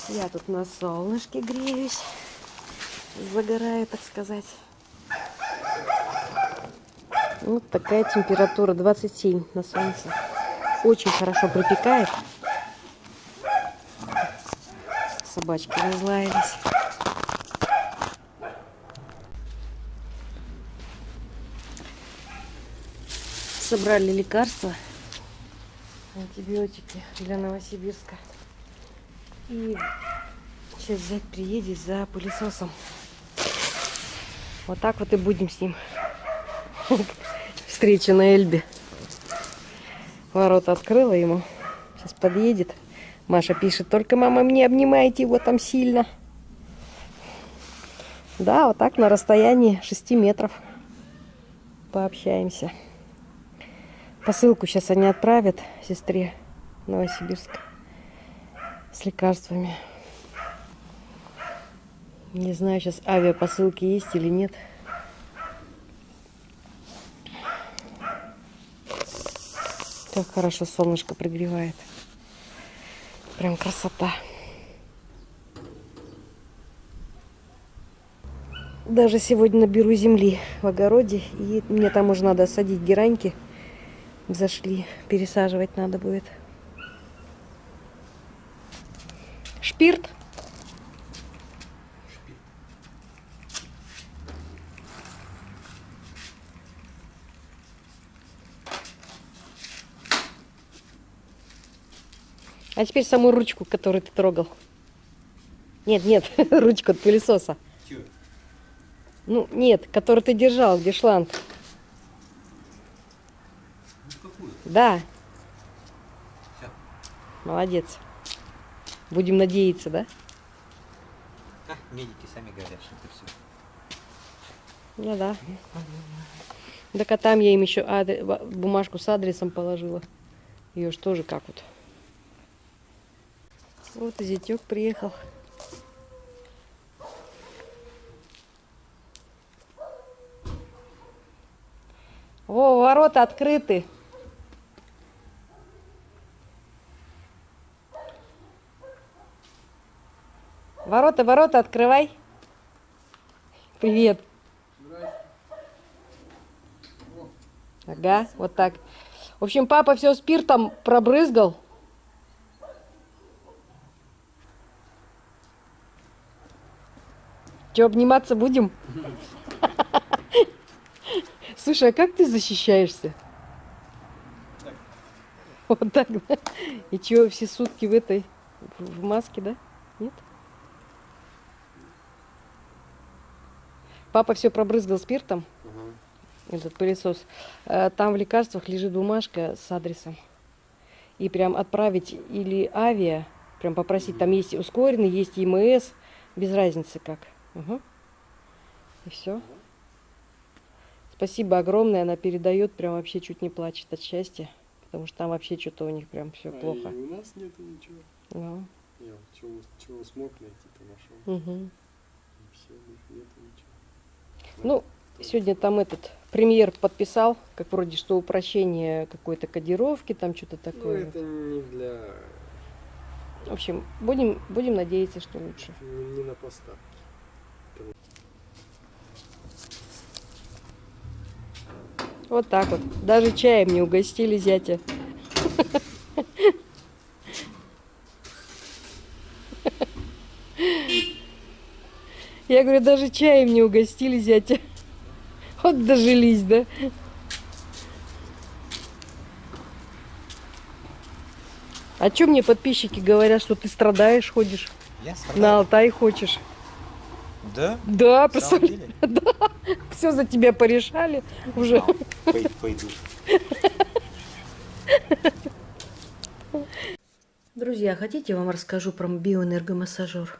Я тут на солнышке греюсь, загораю, так сказать. Вот такая температура, 27 на солнце. Очень хорошо припекает. Собачки разлаялись. Собрали лекарства, антибиотики для Новосибирска. И сейчас зять приедет за пылесосом. Вот так вот и будем с ним. Встреча на Эльбе. Ворота открыла ему. Сейчас подъедет. Маша пишет: только, мама, не обнимайте его там сильно. Да, вот так на расстоянии 6 метров пообщаемся. Посылку сейчас они отправят сестре в Новосибирск с лекарствами. Не знаю, сейчас авиапосылки есть или нет. Как хорошо солнышко пригревает. Прям красота. Даже сегодня наберу земли в огороде. И мне там уже надо садить гераньки. Зашли. Пересаживать надо будет. Шпирт. А теперь саму ручку, которую ты трогал. Нет, нет, ручку от пылесоса. Чё? Ну, нет, которую ты держал, где шланг. Ну, какую? Да. Всё. Молодец. Будем надеяться, да? А, медики сами говорят, что это все. Ну да. Так а там я им еще бумажку с адресом положила. Ее ж тоже как вот. Вот и зятек приехал. Во, ворота открыты. Ворота, открывай. Привет. Ага, вот так. В общем, папа все спиртом пробрызгал. Че, обниматься будем? Слушай, а как ты защищаешься? Вот так, да? И че, все сутки в этой, в маске, да? Нет? Папа все пробрызгал спиртом, этот пылесос. Там в лекарствах лежит бумажка с адресом. И прям отправить или авиа, прям попросить, там есть ускоренный, есть ЕМС, без разницы как. Угу. И все. Спасибо огромное, она передает, прям вообще чуть не плачет от счастья, потому что там вообще что-то у них прям все плохо. И у нас нету ничего. Ну. Я чего смог найти, то нашел. Угу. И все, у них нету ничего. Ну, сегодня там этот премьер подписал, как вроде что упрощение какой-то кодировки, там что-то такое. Ну, это не для... В общем, будем надеяться, что лучше. Не на постах. Вот так вот. Даже чаем не угостили зятя. Я говорю, даже чаем не угостили зятя. Вот дожились, да? А чё мне подписчики говорят, что ты страдаешь, ходишь? Я страдаю. На Алтай хочешь? Да? Да, представляешь? Да. Все за тебя порешали уже. Пойду. Друзья, хотите, я вам расскажу про биоэнергомассажер?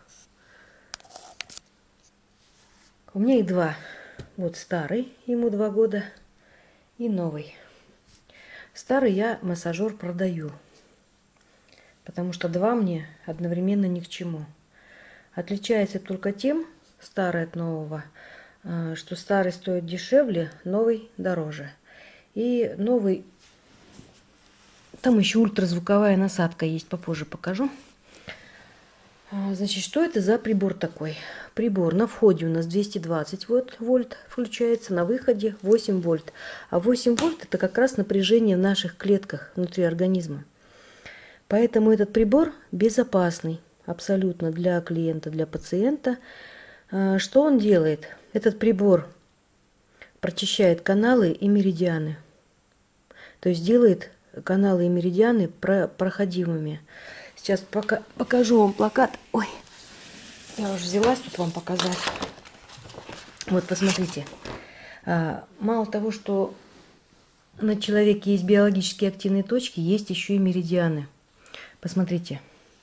У меня их два. Вот старый, ему 2 года, и новый. Старый я массажер продаю, потому что 2 мне одновременно ни к чему. Отличается только тем, старый от нового, что старый стоит дешевле, новый дороже. И новый, там еще ультразвуковая насадка есть, попозже покажу. Значит, что это за прибор такой? Прибор на входе у нас 220 вольт включается, на выходе 8 вольт. А 8 вольт это как раз напряжение в наших клетках внутри организма. Поэтому этот прибор безопасный абсолютно для клиента, для пациента. Что он делает? Этот прибор прочищает каналы и меридианы. То есть делает каналы и меридианы проходимыми. Сейчас покажу вам плакат. Ой, я уже взялась тут вам показать. Вот, посмотрите. Мало того, что на человеке есть биологически активные точки, есть еще и меридианы. Посмотрите.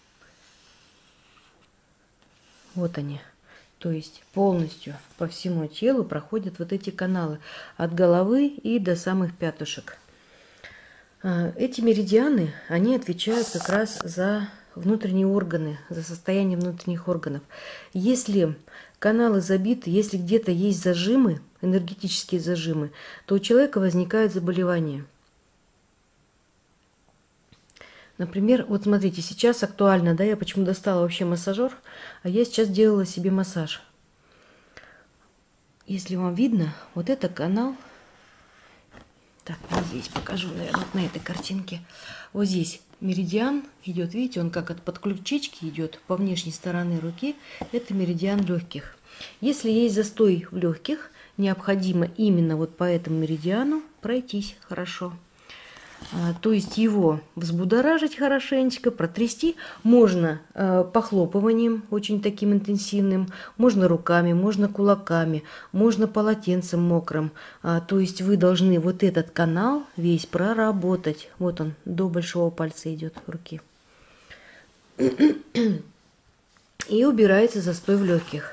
Вот они. То есть полностью по всему телу проходят вот эти каналы. От головы и до самых пятушек. Эти меридианы, они отвечают как раз за внутренние органы, за состояние внутренних органов. Если каналы забиты, если где-то есть зажимы, энергетические зажимы, то у человека возникают заболевания. Например, вот смотрите, сейчас актуально, да, я почему достала вообще массажер, а я сейчас делала себе массаж. Если вам видно, вот это канал. Так, вот здесь покажу, наверное, вот на этой картинке. Вот здесь меридиан идет, видите, он как от подключички идет по внешней стороне руки. Это меридиан легких. Если есть застой в легких, необходимо именно вот по этому меридиану пройтись хорошо. То есть его взбудоражить хорошенечко, протрясти. Можно похлопыванием очень таким интенсивным, можно руками, можно кулаками, можно полотенцем мокрым. То есть вы должны вот этот канал весь проработать. Вот он, до большого пальца идет руки. И убирается застой в легких.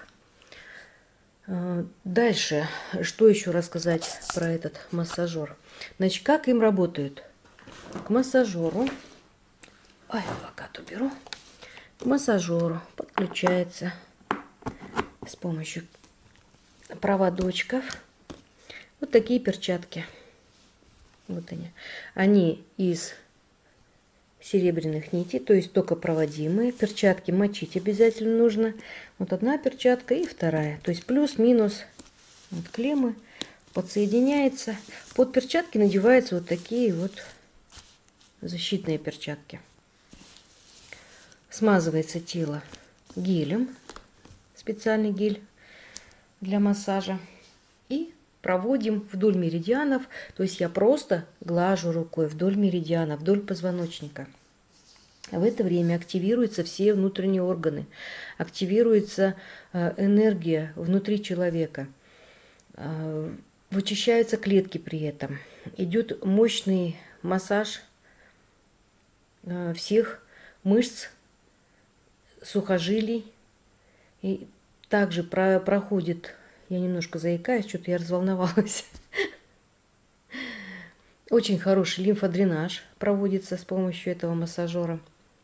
Дальше, что еще рассказать про этот массажер? Значит, как им работают? К массажеру, ой, плакат уберу, к массажеру подключается с помощью проводочков вот такие перчатки. Вот они. Они из серебряных нитей, то есть только проводимые. Перчатки мочить обязательно нужно. Вот одна перчатка и вторая. То есть плюс-минус вот клеммы подсоединяется. Под перчатки надеваются вот такие вот защитные перчатки. Смазывается тело гелем, специальный гель для массажа. И проводим вдоль меридианов. То есть я просто глажу рукой вдоль меридиана, вдоль позвоночника. В это время активируются все внутренние органы. Активируется энергия внутри человека. Вычищаются клетки при этом. Идет мощный массаж всех мышц, сухожилий. И также проходит, я немножко заикаюсь, что-то я разволновалась. Очень хороший лимфодренаж проводится с помощью этого массажера.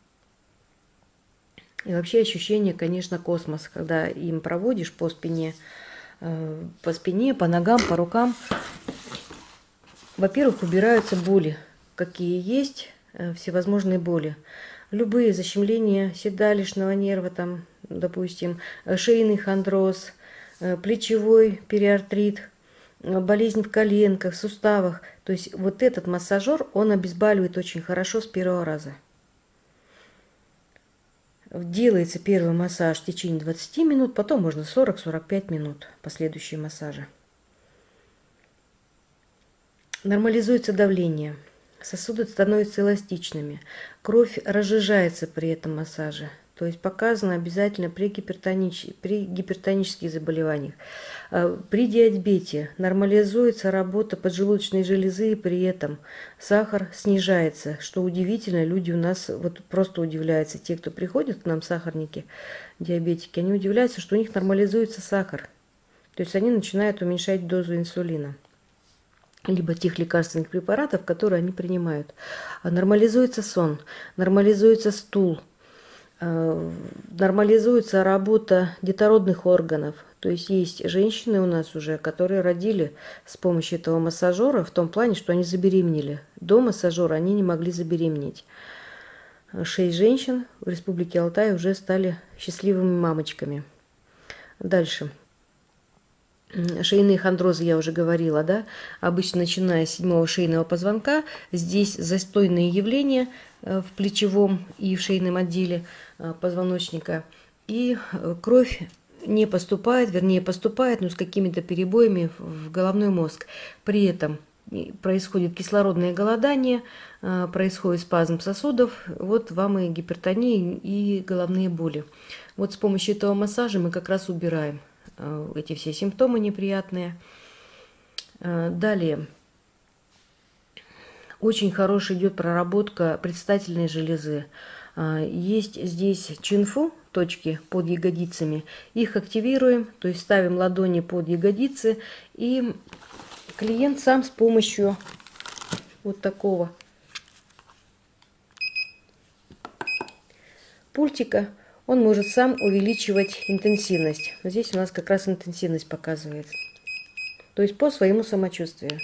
И вообще ощущение, конечно, космос, когда им проводишь по спине, по ногам, по рукам. Во-первых, убираются боли, какие есть, всевозможные боли. Любые защемления седалищного нерва, там, допустим, шейный хондроз, плечевой периартрит, болезнь в коленках, суставах. То есть вот этот массажер, он обезболивает очень хорошо с первого раза. Делается первый массаж в течение 20 минут, потом можно 40-45 минут последующие массажи. Нормализуется давление, сосуды становятся эластичными, кровь разжижается при этом массаже. То есть показано обязательно при гипертонических заболеваниях. При диабете нормализуется работа поджелудочной железы, и при этом сахар снижается. Что удивительно, люди у нас вот просто удивляются. Те, кто приходят к нам, сахарники, диабетики, они удивляются, что у них нормализуется сахар. То есть они начинают уменьшать дозу инсулина, либо тех лекарственных препаратов, которые они принимают. Нормализуется сон, нормализуется стул, нормализуется работа детородных органов. То есть есть женщины у нас уже, которые родили с помощью этого массажера в том плане, что они забеременели. До массажера они не могли забеременеть. 6 женщин в Республике Алтай уже стали счастливыми мамочками. Дальше. Шейные хондрозы, я уже говорила, да, обычно начиная с 7-го шейного позвонка, здесь застойные явления в плечевом и в шейном отделе позвоночника, и кровь не поступает, вернее поступает, но с какими-то перебоями в головной мозг. При этом происходит кислородное голодание, происходит спазм сосудов, вот вам и гипертония, и головные боли. Вот с помощью этого массажа мы как раз убираем эти все симптомы неприятные. Далее. Очень хорошая идет проработка предстательной железы. Есть здесь чинфу, точки под ягодицами. Их активируем, то есть ставим ладони под ягодицы. И клиент сам с помощью вот такого пультика он может сам увеличивать интенсивность. Здесь у нас как раз интенсивность показывается. То есть по своему самочувствию.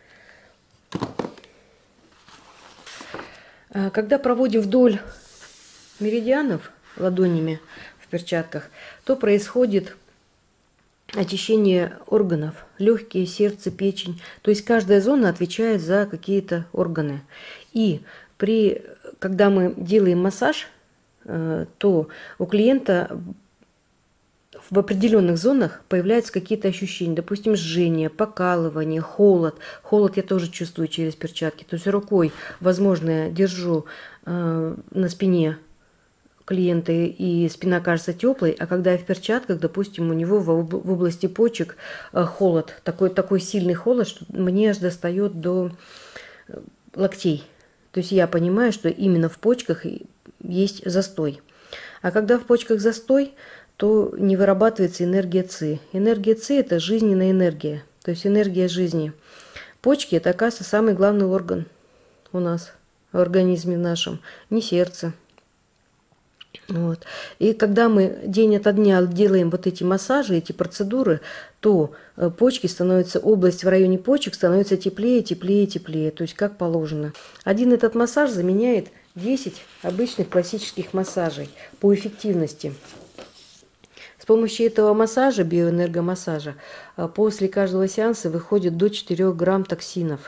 Когда проводим вдоль меридианов ладонями в перчатках, то происходит очищение органов. Легкие, сердце, печень. То есть каждая зона отвечает за какие-то органы. И когда мы делаем массаж, то у клиента в определенных зонах появляются какие-то ощущения, допустим, жжение, покалывание, холод. Холод я тоже чувствую через перчатки. То есть рукой, возможно, я держу на спине клиента, и спина кажется теплой, а когда я в перчатках, допустим, у него в области почек холод, такой сильный холод, что мне аж достает до локтей. То есть я понимаю, что именно в почках есть застой. А когда в почках застой, то не вырабатывается энергия ЦИ. Энергия ЦИ – это жизненная энергия, то есть энергия жизни. Почки – это, оказывается, самый главный орган у нас в организме нашем, не сердце. Вот. И когда мы день ото дня делаем вот эти массажи, эти процедуры, то почки становятся, область в районе почек становится теплее, теплее, теплее, то есть как положено. Один этот массаж заменяет 10 обычных классических массажей по эффективности. С помощью этого массажа, биоэнергомассажа, после каждого сеанса выходит до 4 грамм токсинов.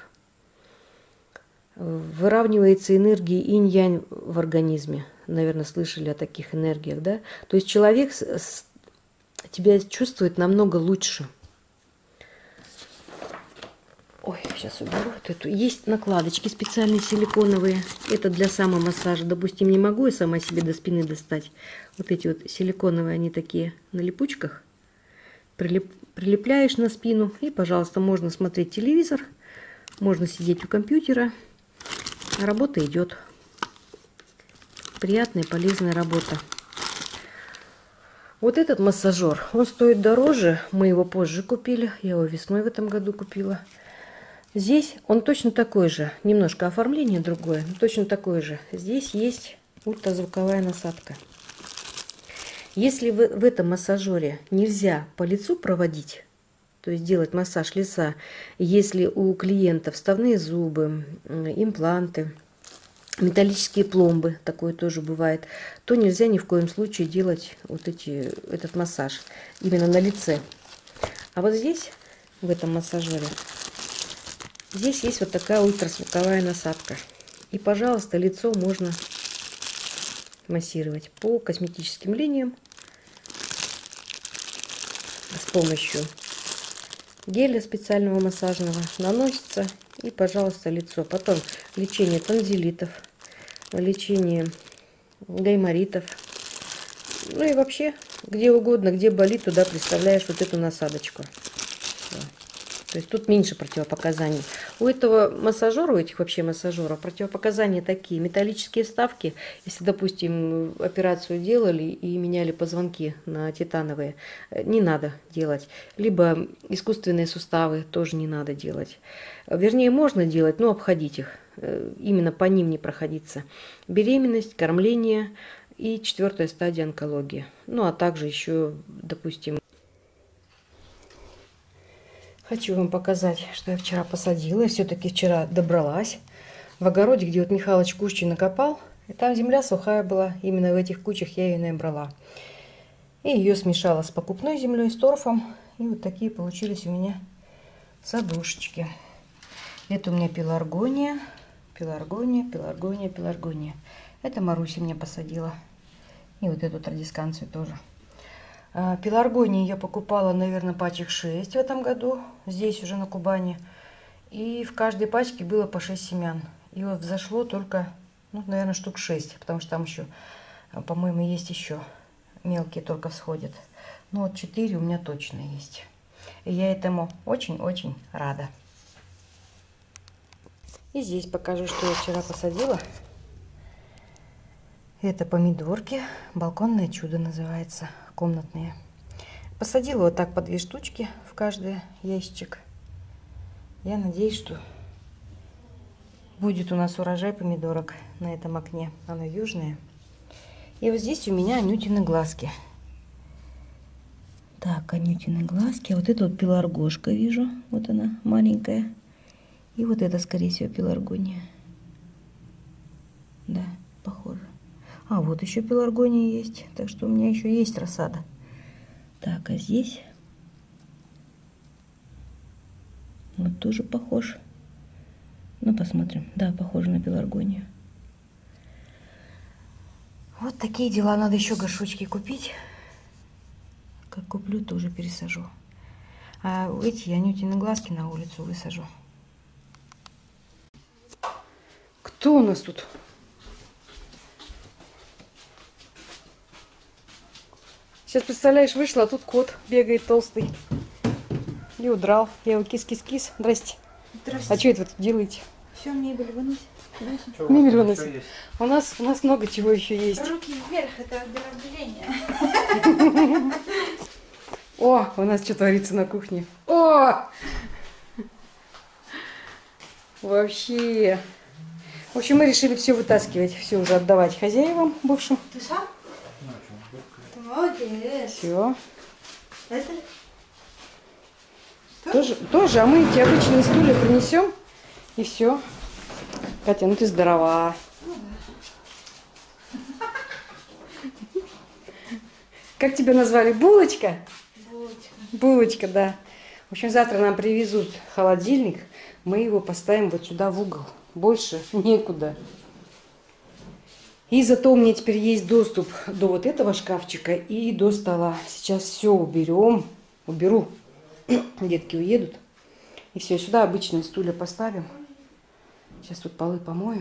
Выравнивается энергия инь-янь в организме. Наверное, слышали о таких энергиях, да? То есть человек тебя чувствует намного лучше. Ой, сейчас уберу вот эту. Есть накладочки специальные силиконовые. Это для самомассажа. Допустим, не могу я сама себе до спины достать. Вот эти вот силиконовые, они такие на липучках. Прилепляешь на спину. И, пожалуйста, можно смотреть телевизор. Можно сидеть у компьютера. Работа идет. Приятная, полезная работа. Вот этот массажер, он стоит дороже. Мы его позже купили. Я его весной в этом году купила. Здесь он точно такой же. Немножко оформление другое, но точно такой же. Здесь есть ультразвуковая насадка. Если в этом массажере нельзя по лицу проводить, то есть делать массаж лица, если у клиента вставные зубы, импланты, металлические пломбы, такое тоже бывает, то нельзя ни в коем случае делать этот массаж именно на лице. А вот здесь, в этом массажере, здесь есть вот такая ультразвуковая насадка. И, пожалуйста, лицо можно массировать по косметическим линиям с помощью геля специального массажного. Наносится и, пожалуйста, лицо. Потом лечение танзелитов, лечение гайморитов. Ну и вообще, где угодно, где болит, туда представляешь вот эту насадочку. То есть тут меньше противопоказаний. У этого массажера, у этих вообще массажеров, противопоказания такие. Металлические вставки, если, допустим, операцию делали и меняли позвонки на титановые, не надо делать. Либо искусственные суставы тоже не надо делать. Вернее, можно делать, но обходить их. Именно по ним не проходиться. Беременность, кормление и 4-я стадия онкологии. Ну, а также еще, допустим, хочу вам показать, что я вчера посадила. Я все-таки вчера добралась. В огороде, где вот Михалыч кущи накопал, И там земля сухая была. Именно в этих кучах я ее набрала. И ее смешала с покупной землей, с торфом. И вот такие получились у меня садушечки. Это у меня пеларгония. Пеларгония, пеларгония, пеларгония. Это Маруся мне посадила. И вот эту традисканцию тоже. Пеларгонии я покупала, наверное, пачек 6 в этом году. Здесь уже на Кубани. И в каждой пачке было по 6 семян. И вот взошло только, ну, наверное, штук 6. Потому что там еще, по-моему, есть еще. Мелкие только всходят. Ну вот 4 у меня точно есть. И я этому очень-очень рада. И здесь покажу, что я вчера посадила. Это помидорки. Балконное чудо называется. Комнатные. Посадила вот так по 2 штучки в каждый ящичек. Я надеюсь, что будет у нас урожай помидорок на этом окне. Оно южное. И вот здесь у меня анютины глазки. Так, анютины глазки. Вот это вот пеларгошка вижу. Вот она, маленькая. И вот это, скорее всего, пеларгония. Да, похоже. А, вот еще пеларгония есть. Так что у меня еще есть рассада. Так, а здесь... Вот тоже похож. Ну, посмотрим. Да, похоже на пеларгонию. Вот такие дела. Надо еще горшочки купить. Как куплю, тоже пересажу. А эти анютины глазки на улицу высажу. Кто у нас тут? Сейчас, представляешь, вышла, а тут кот бегает толстый. И удрал. Я его кис-кис-кис. Здрасте. Здравствуйте. А что это вы тут делаете? Все, мебель выносит. Мебель выносит. У нас много чего еще есть. Руки вверх, это оздоровление. О, у нас что творится на кухне. О! Вообще. В общем, мы решили все вытаскивать, все уже отдавать хозяевам бывшим. Ты сам? Ты молодец. Все. Это? Тоже, а мы эти обычные стулья принесем и все. Катя, ну ты здорова. Как тебя назвали? Булочка? Булочка. Булочка, да. В общем, завтра нам привезут холодильник. Мы его поставим вот сюда в угол. Больше некуда. И зато у меня теперь есть доступ до вот этого шкафчика и до стола. Сейчас все уберем. Уберу. Детки уедут. И все, сюда обычные стулья поставим. Сейчас тут полы помою.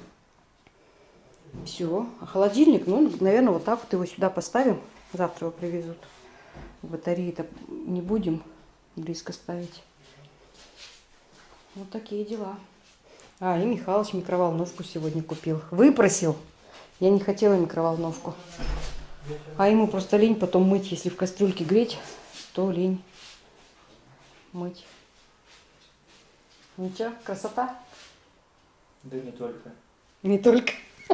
Все. А холодильник, ну, наверное, вот так вот его сюда поставим. Завтра его привезут. Батареи-то не будем близко ставить. Вот такие дела. А, и Михалыч микроволновку сегодня купил. Выпросил. Я не хотела микроволновку. А ему просто лень потом мыть. Если в кастрюльке греть, то лень мыть. Ничего, красота? Да не только. Не только.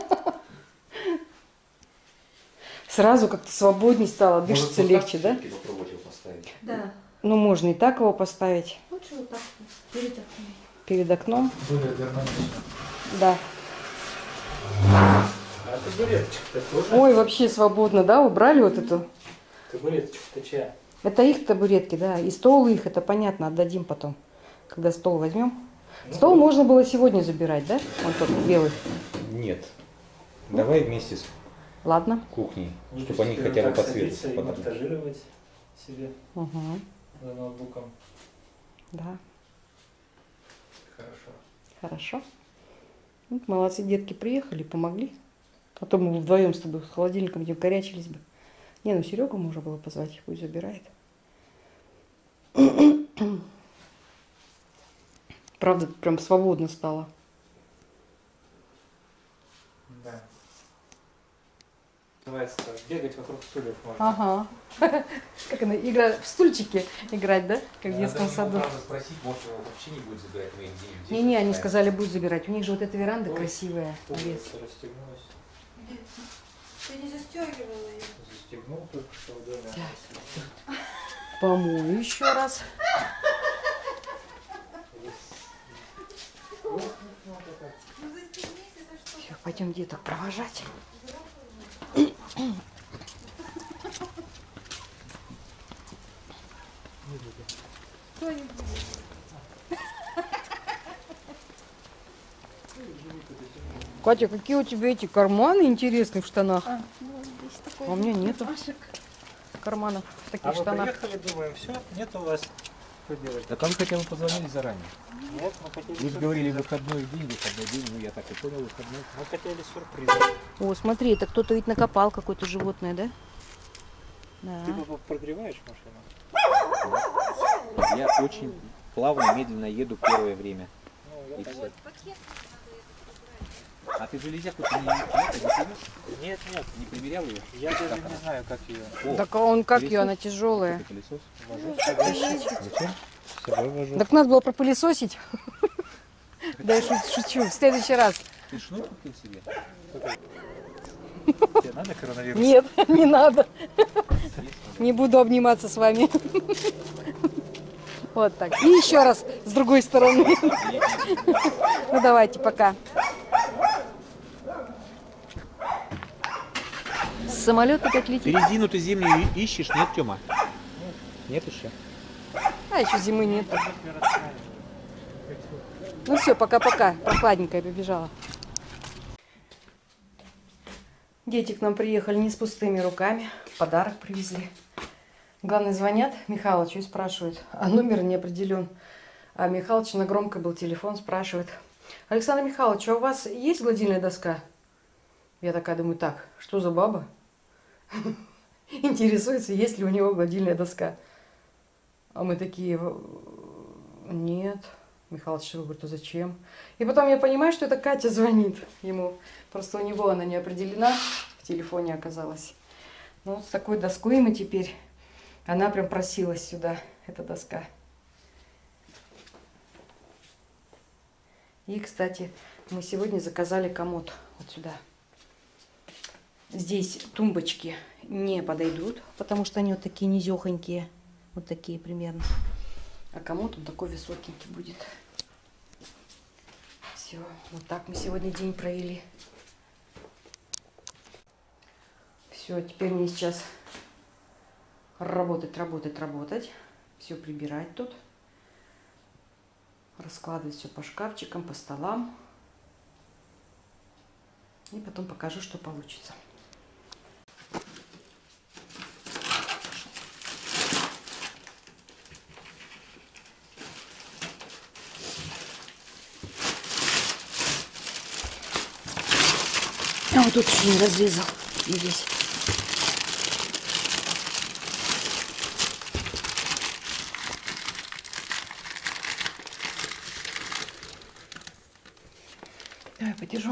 Сразу как-то свободнее стало, дышится легче, да? Попробовать его поставить. Да. Ну, можно и так его поставить. Лучше вот так вот, перед окном. Перед окном. Более гармонично. Да. А табуреточка-то тоже? Ой, вообще свободно, да? Убрали вот эту. Табуреточка-то чья? Это их табуретки, да. И стол их, это понятно, отдадим потом. Когда стол возьмем. Стол можно было сегодня забирать, да? Он тот белый. Нет. Давай вместе с Ладно. кухней, Ну, чтобы они хотя бы по цвету и попадали. монтажировать себе Угу. за ноутбуком. Да. Хорошо. Хорошо. Ну, молодцы, детки приехали, помогли. А то мы вдвоем с тобой с холодильником не корячились бы. Не, ну Серегу можно было позвать, пусть забирает. Правда, прям свободно стало. Да. Называется бегать вокруг стульев можно. Ага. Как она, игра в стульчики играть, да? Как в детском саду. Надо спросить, может, его вообще не будет забирать, мы их где-нибудь. Не-не, они сказали, будут забирать. У них же вот эта веранда Ой, красивая. Лес. Расстегнулась. Ты не застегивала ее? Застегнул только что в доме. Помою еще раз. Ну застегнись, это что? Все, Пойдем деток провожать. Кто не будет? Катя, какие у тебя эти карманы интересные в штанах? Здесь такой А у меня нету кармашек. карманов в таких А вы штанах. приехали, думаем, все, нет у вас. Что делать? Так а вы хотя бы позвонили заранее. Нет, мы хотели Вы же говорили выходной день, ну я так и понял, выходной. Мы хотели сюрприз. О, смотри, это кто-то ведь накопал какое-то животное, да? Ты Да. прогреваешь машину? Я очень плавно, медленно еду первое время. Ну, И я всё. так. А ты железяку ты не привез? Нет, нет, Не примерял ее? я даже не знаю, как ее. О, Так а он как пылесос? ее, она тяжелая. это пылесос. Вожу с собой. Зачем? С собой вожу. Так надо было пропылесосить. Да, я шучу. В следующий раз. Ты шнур купил себе? Тебе надо коронавирус? Нет, не надо. Не буду обниматься с вами. Вот так. И еще раз с другой стороны. Ну давайте, пока. Самолет опять летит. Резину ты зимнюю ищешь, нет, Тёма? Нет еще? А еще зимы нет. Ну все, пока-пока. Прохладненькая побежала. Дети к нам приехали не с пустыми руками. Подарок привезли. Главное, звонят Михалычу и спрашивают. А номер не определен. А Михалыч на громкой был телефон, спрашивает. Александр Михайлович, а у вас есть гладильная доска? Я такая думаю, так, что за баба? Интересуется, есть ли у него гладильная доска. А мы такие, нет. Михалыч говорит, а зачем? И потом я понимаю, что это Катя звонит ему. Просто у него она не определена, в телефоне оказалась. Ну вот с такой доской мы теперь. Она прям просилась сюда, эта доска. И, кстати, мы сегодня заказали комод вот сюда. Здесь тумбочки не подойдут, потому что они вот такие низехонькие. Вот такие примерно. А комод он такой высокенький будет. Все, вот так мы сегодня день провели. Все, теперь мне сейчас работать. Все прибирать тут. Раскладывать все по шкафчикам, по столам. И потом покажу, что получится. А вот тут еще не разрезал. И здесь. Давай подержу.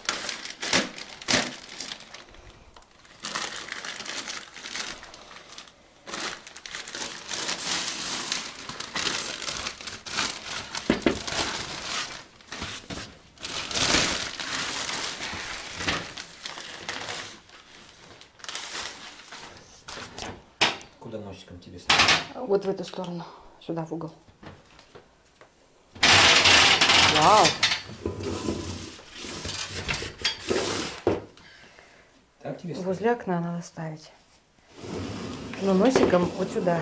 Куда носиком тебе ставить? Вот в эту сторону. Сюда, в угол. Вау! Так тебе ставить? Возле окна надо ставить. Но носиком вот сюда.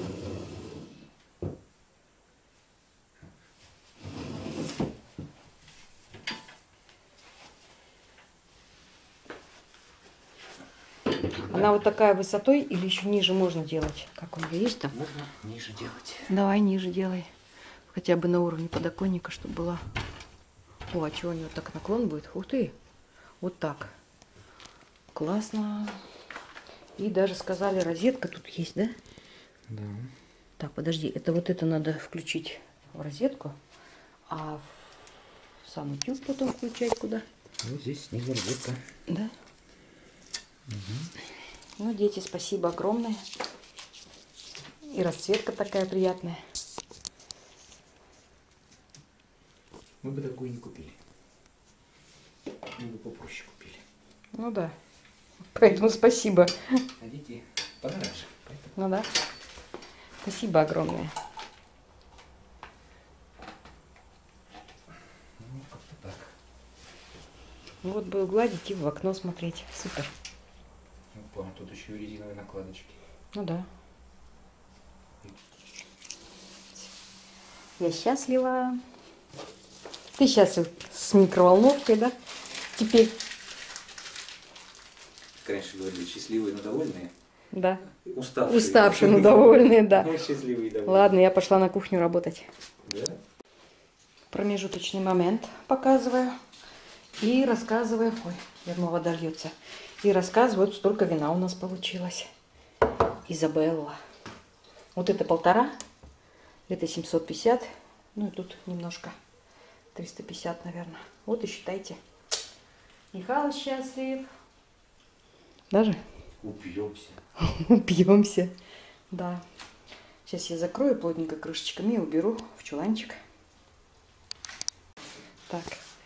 Она вот такая высотой или еще ниже можно делать? Как у нее есть там? Можно ниже делать. Давай ниже делай. Хотя бы на уровне подоконника, чтобы была. О, а чего у него так наклон будет? Ух ты! Вот так. Классно. И даже сказали, розетка тут есть, да? Да. Так, подожди, это вот это надо включить в розетку, а в сам утюг потом включать куда? Вот здесь снизу розетка. Да? Ну, дети, спасибо огромное. И расцветка такая приятная. Мы бы такую не купили. Мы бы попроще купили. Ну да. Поэтому спасибо. А дети подороже. Поэтому... Ну да. Спасибо огромное. Ну, как-то так. Вот буду гладить и в окно смотреть. Супер. Опа, тут еще и резиновые накладочки. Ну да. Я счастлива. Ты счастлив с микроволновкой, да? Теперь. Раньше говорили, счастливые, но довольные. Да. Уставшие. Уставшие, но довольные, да. Ну, счастливые и довольные. Ладно, я пошла на кухню работать. Да? Промежуточный момент показываю. И рассказываю. Ой, верно, вода льется. И рассказываю, вот столько вина у нас получилось. Изабелла. Вот это 1,5. Это 750. Ну и тут немножко. 350, наверное. Вот и считайте. Михаил счастлив. Даже? Упьемся. Упьемся. Да. Сейчас я закрою плотненько крышечками и уберу в чуланчик. Так.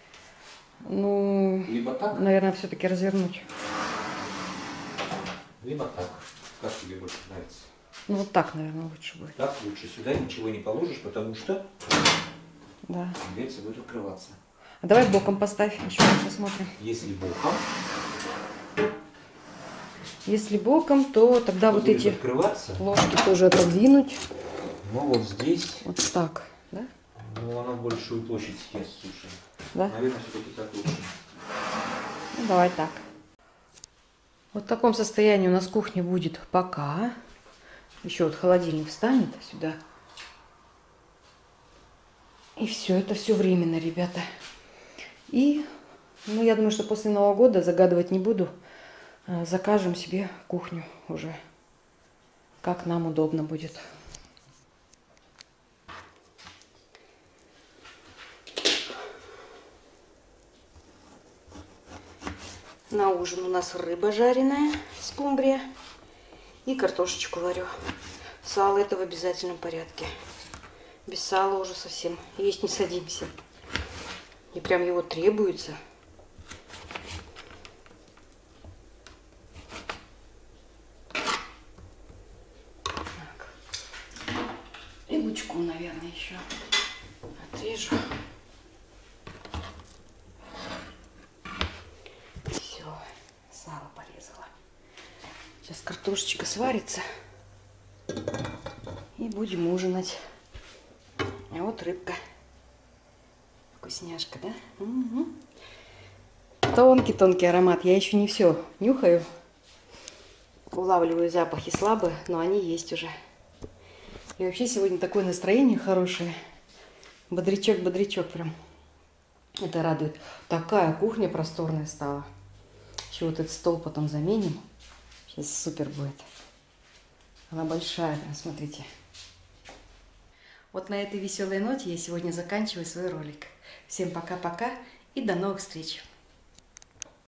Ну, Либо так, наверное, все-таки развернуть. либо так. Как тебе больше нравится? Ну, вот так, наверное, лучше будет. Так лучше. Сюда ничего не положишь, потому что Да. дверца будет открываться. А давай боком поставь, еще раз посмотрим. Если боком, Если боком, то тогда то вот будет эти открываться. ложки тоже отодвинуть. Но вот здесь, Вот так, да? ну, она большую площадь съест, слушай. Да? Наверное, все-таки так лучше. Ну, давай так. Вот в таком состоянии у нас кухня будет пока. Еще вот холодильник встанет сюда. И все, это все временно, ребята. И, ну, я думаю, что после Нового года, загадывать не буду, закажем себе кухню уже, как нам удобно будет. На ужин у нас рыба жареная, скумбрия, и картошечку варю. Сало это в обязательном порядке. Без сала уже совсем есть не садимся. И прям его требуется. Так. И лучку, наверное, еще отрежу. Все, сало порезала. Сейчас картошечка сварится. И будем ужинать. А вот рыбка. Вкусняшка, да? Угу. Тонкий-тонкий аромат. Я еще не все нюхаю. Улавливаю запахи слабые, но они есть уже. И вообще сегодня такое настроение хорошее. Бодрячок-бодрячок прям. Это радует. Такая кухня просторная стала. Еще вот этот стол потом заменим. Сейчас супер будет. Она большая, прям, смотрите. Вот на этой веселой ноте я сегодня заканчиваю свой ролик. Всем пока-пока и до новых встреч!